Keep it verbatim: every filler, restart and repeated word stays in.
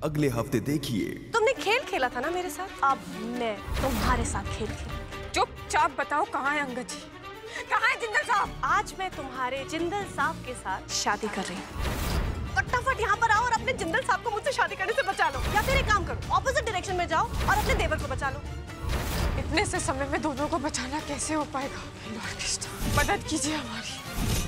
अगले हफ्ते देखिए। तुमने खेल खेला था ना मेरे साथ, अब मैं तुम्हारे साथ खेल खेलूंगी। चुपचाप बताओ कहाँ है अंगद जी, कहाँ है जिंदल साहब? आज मैं तुम्हारे जिंदल साहब के साथ शादी कर रही हूँ। फटाफट यहाँ पर आओ और अपने जिंदल साहब को मुझसे शादी करने से बचा लो, या फिर एक काम करो, ऑपोजिट डायरेक्शन में जाओ और अपने देवर को बचा लो। इतने से समय में दोनों को बचाना कैसे हो पाएगा? मदद कीजिए हमारी।